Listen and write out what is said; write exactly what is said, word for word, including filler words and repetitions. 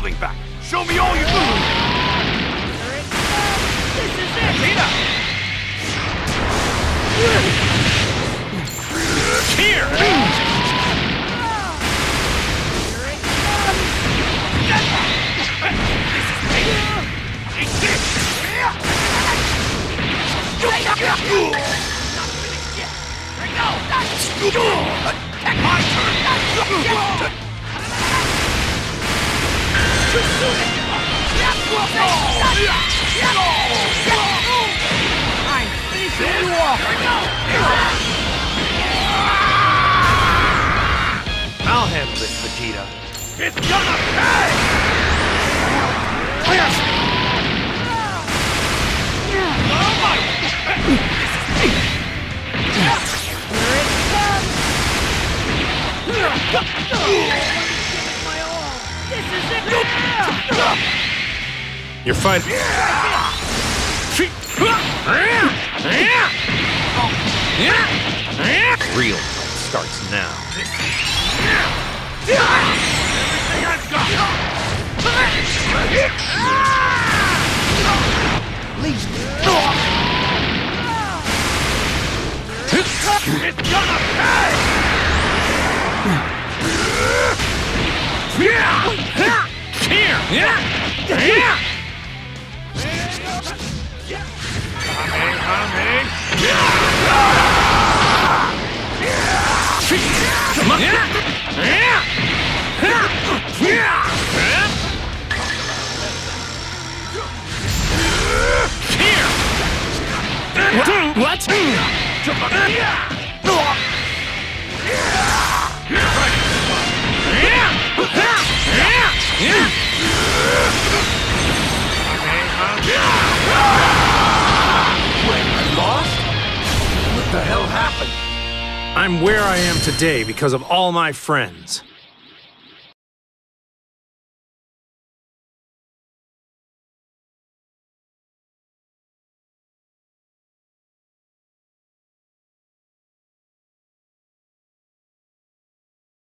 holding back. Show me all you got. This is it! Vegeta! Here! My turn! I'm finishing you off! I'll handle this, Vegeta. It's gonna pay! Yes! Oh my! This is it! You're fighting. Real starts now. Everything I've got! Leave me. It's gonna pay! Here! What? What the hell happened? I'm where I am today because of all my friends.